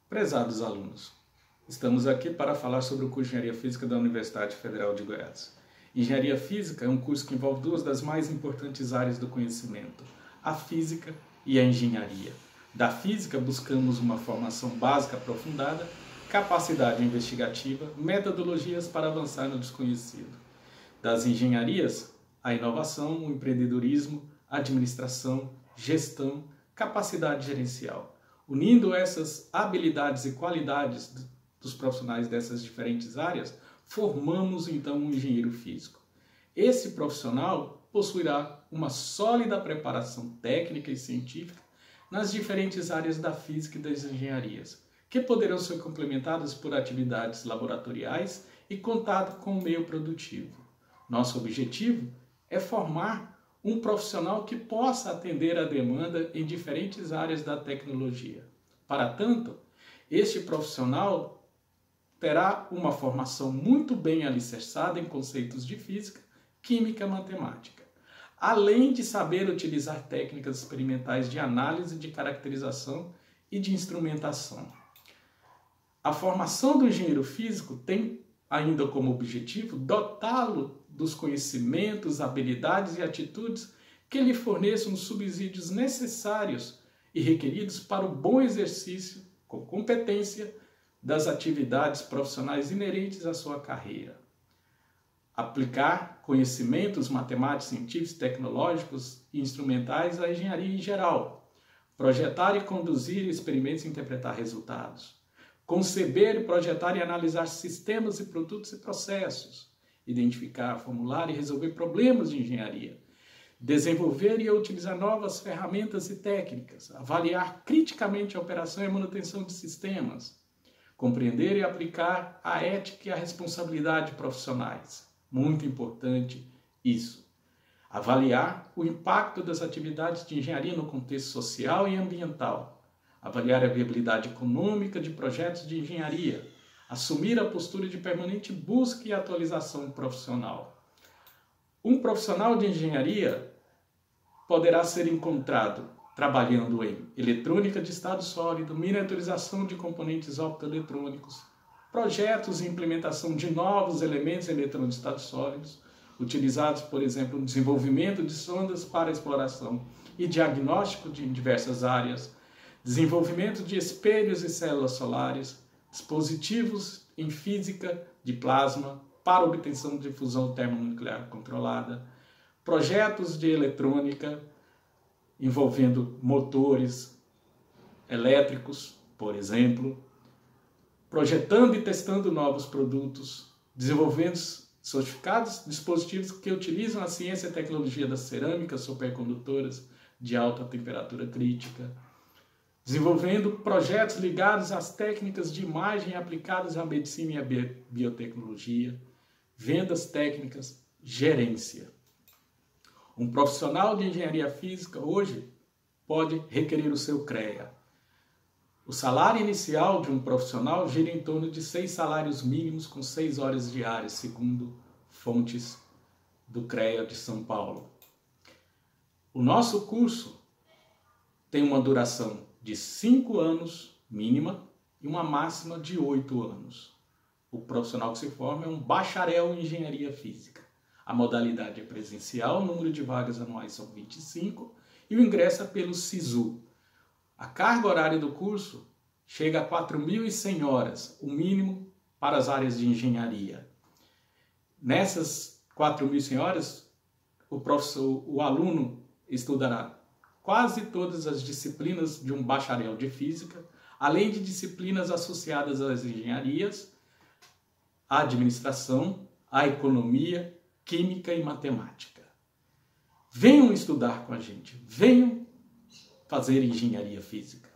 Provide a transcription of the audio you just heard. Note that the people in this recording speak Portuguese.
Prezados alunos, estamos aqui para falar sobre o curso de Engenharia Física da Universidade Federal de Goiás. Engenharia Física é um curso que envolve duas das mais importantes áreas do conhecimento, a Física e a Engenharia. Da Física buscamos uma formação básica aprofundada, capacidade investigativa, metodologias para avançar no desconhecido. Das engenharias, a inovação, o empreendedorismo, a administração, gestão, capacidade gerencial. Unindo essas habilidades e qualidades dos profissionais dessas diferentes áreas, formamos então um engenheiro físico. Esse profissional possuirá uma sólida preparação técnica e científica nas diferentes áreas da física e das engenharias, que poderão ser complementadas por atividades laboratoriais e contato com o meio produtivo. Nosso objetivo é formar um profissional que possa atender a demanda em diferentes áreas da tecnologia. Para tanto, este profissional terá uma formação muito bem alicerçada em conceitos de física, química e matemática, além de saber utilizar técnicas experimentais de análise, de caracterização e de instrumentação. A formação do engenheiro físico tem ainda como objetivo dotá-lo dos conhecimentos, habilidades e atitudes que lhe forneçam os subsídios necessários e requeridos para o bom exercício, com competência, das atividades profissionais inerentes à sua carreira. Aplicar conhecimentos matemáticos, científicos, tecnológicos e instrumentais à engenharia em geral. Projetar e conduzir experimentos e interpretar resultados. Conceber, projetar e analisar sistemas e produtos e processos. Identificar, formular e resolver problemas de engenharia. Desenvolver e utilizar novas ferramentas e técnicas. Avaliar criticamente a operação e a manutenção de sistemas. Compreender e aplicar a ética e a responsabilidade profissionais. Muito importante isso. Avaliar o impacto das atividades de engenharia no contexto social e ambiental. Avaliar a viabilidade econômica de projetos de engenharia. Assumir a postura de permanente busca e atualização profissional. Um profissional de engenharia poderá ser encontrado trabalhando em eletrônica de estado sólido, miniaturização de componentes optoeletrônicos, projetos e implementação de novos elementos eletrônicos de estado sólidos, utilizados, por exemplo, no desenvolvimento de sondas para exploração e diagnóstico de diversas áreas, desenvolvimento de espelhos e células solares, dispositivos em física de plasma para obtenção de fusão termonuclear controlada, projetos de eletrônica envolvendo motores elétricos, por exemplo, projetando e testando novos produtos, desenvolvendo sofisticados dispositivos que utilizam a ciência e a tecnologia das cerâmicas supercondutoras de alta temperatura crítica, desenvolvendo projetos ligados às técnicas de imagem aplicadas à medicina e à biotecnologia, vendas técnicas, gerência. Um profissional de engenharia física hoje pode requerer o seu CREA. O salário inicial de um profissional gira em torno de 6 salários mínimos com 6 horas diárias, segundo fontes do CREA de São Paulo. O nosso curso tem uma duração de 5 anos mínima e uma máxima de 8 anos. O profissional que se forma é um bacharel em engenharia física. A modalidade é presencial, o número de vagas anuais são 25 e o ingresso é pelo SISU. A carga horária do curso chega a 4.100 horas, o mínimo para as áreas de engenharia. Nessas 4.100 horas, o aluno estudará quase todas as disciplinas de um bacharel de física, além de disciplinas associadas às engenharias, à administração, à economia, química e matemática. Venham estudar com a gente, venham fazer engenharia física.